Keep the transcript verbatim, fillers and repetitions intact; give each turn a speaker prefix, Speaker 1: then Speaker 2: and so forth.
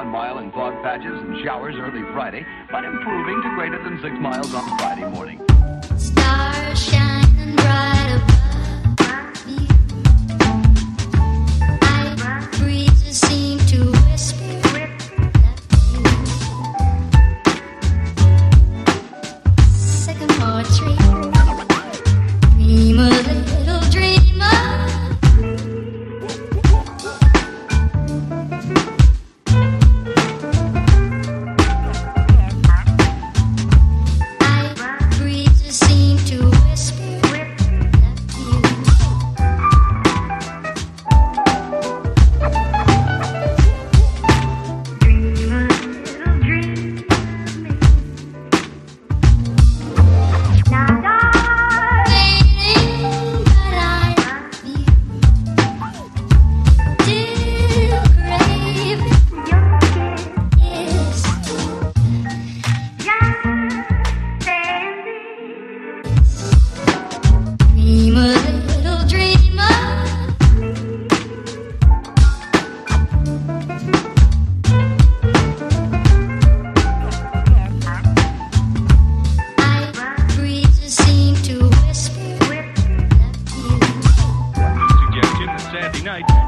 Speaker 1: one mile in fog patches and showers early Friday, but improving to greater than six miles on Friday morning.
Speaker 2: Stars shining bright above me. Night breezes seem to whisper that you. Sycamore tree, dream a little dreamer.
Speaker 3: Night.